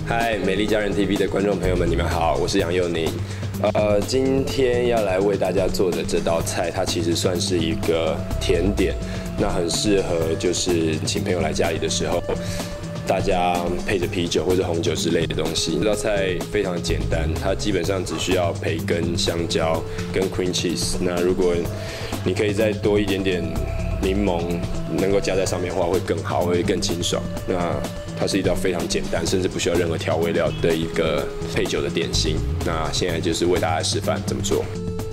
嗨，美丽佳人 TV 的观众朋友们，你们好，我是杨佑宁。今天要来为大家做的这道菜，它其实算是一个甜点，那很适合就是请朋友来家里的时候，大家配着啤酒或者红酒之类的东西。这道菜非常简单，它基本上只需要培根、香蕉跟 cream cheese。那如果你可以再多一点点柠檬，能够加在上面的话，会更好，会更清爽。那它是一道非常简单，甚至不需要任何调味料的一个配酒的点心。那现在就是为大家示范怎么做。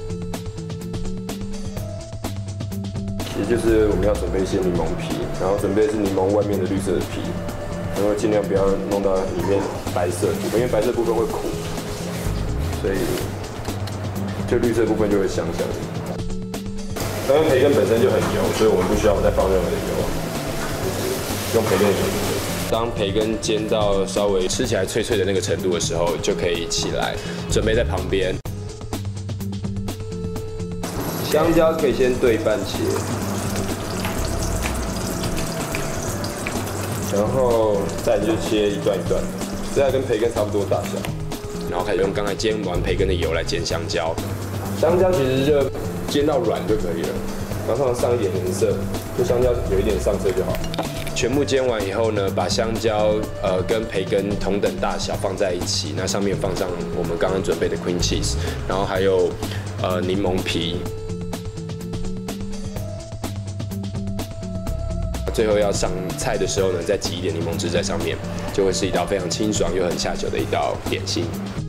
其实就是我们要准备一些柠檬皮，然后准备的是柠檬外面的绿色的皮，然后尽量不要弄到里面白色部分，因为白色部分会苦，所以就绿色部分就会香香的。因为培根本身就很油，所以我们不需要再放任何的油，用培根的油。当培根煎到稍微吃起来脆脆的那个程度的时候，就可以起来，准备在旁边。香蕉可以先对半切，然后再就切一段一段，这跟培根差不多大小。然后开始用刚才煎完培根的油来煎香蕉，香蕉其实就煎到软就可以了，然后上一点颜色，就香蕉有一点上色就好。全部煎完以后呢，把香蕉跟培根同等大小放在一起，那上面放上我们刚刚准备的 cream cheese， 然后还有柠檬皮，最后要上菜的时候呢，再挤一点柠檬汁在上面，就会是一道非常清爽又很下酒的一道点心。